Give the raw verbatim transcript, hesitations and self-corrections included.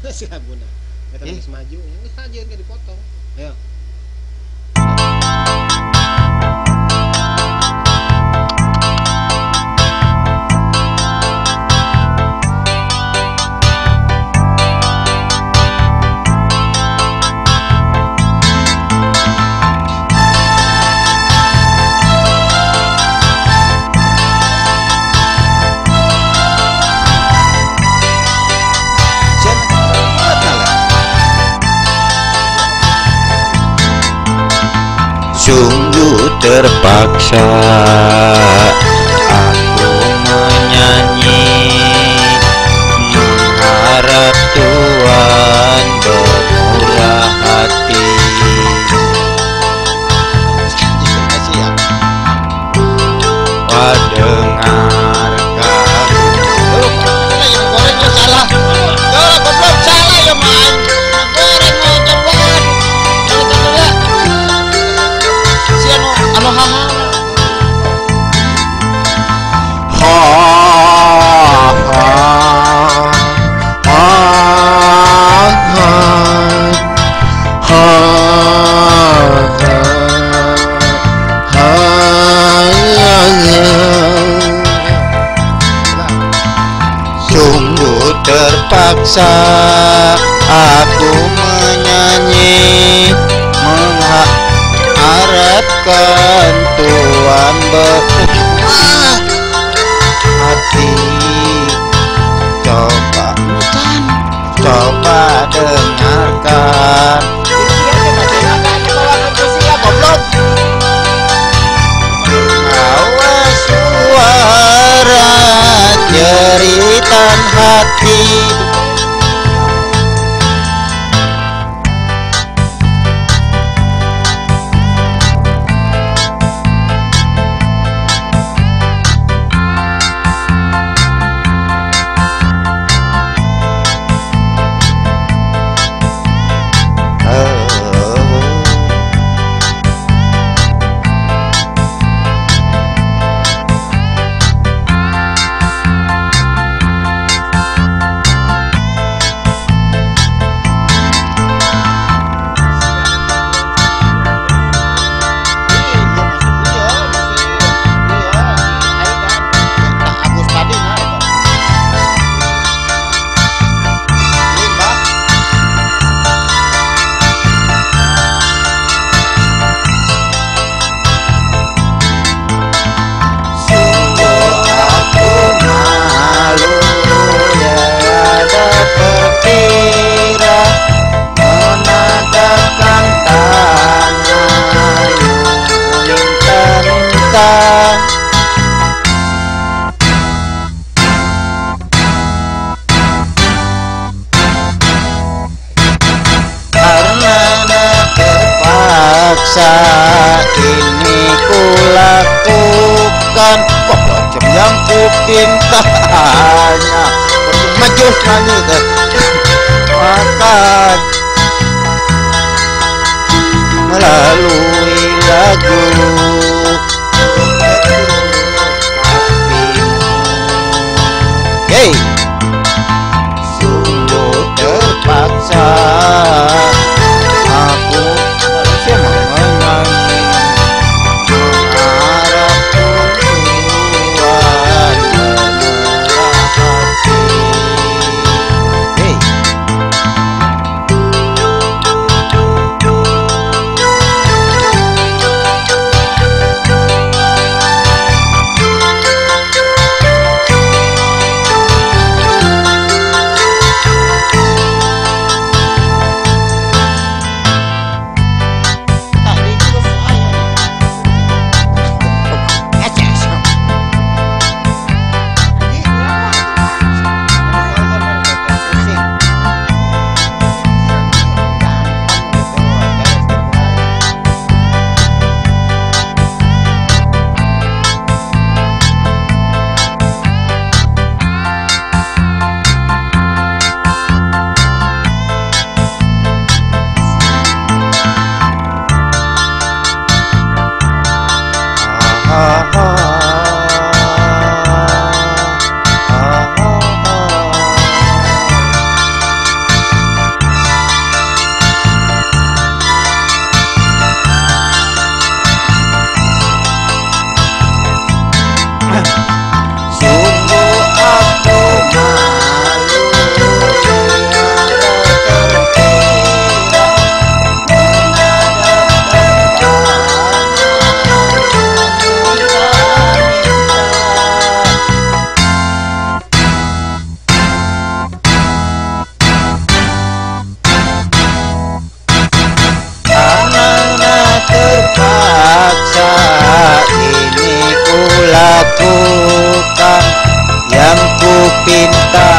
si Laguna. Kita Eh. geus maju, geus aja kan dipotong. Ayo. Sungguh terpaksa aku menyanyi, mengharap Tuhan bermurah hati. Wah, dengarkan. Gorengnya salah. Ya, goblok salah ya, Man. Goreng mau cobain. Jangan terlalu. Si anu anu haha. Ha ha ha ha ha Sungguh terpaksa aku menyanyi, mengharapkan Tuhan bermurah hati. Coba coba dengarkan. Awas suara jeritan hati. Ini kulakukan pelajaran yang kupintanya maju nyanyi deh makan melalui lagu hey sungguh terpaksa aku masih menyanyi mengharap Tuhan bermurah hati. Hey. pinta